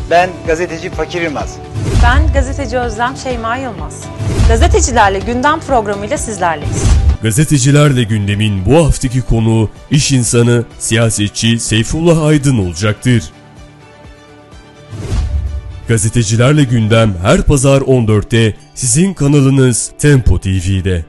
Ben gazeteci Fakir Yılmaz. Ben gazeteci Özlem Şeyma Yılmaz. Gazetecilerle Gündem programıyla sizlerleyiz. Gazetecilerle gündemin bu haftaki konuğu iş insanı, siyasetçi Seyfullah Aydın olacaktır. Gazetecilerle gündem her pazar 14'te sizin kanalınız Tempo TV'de.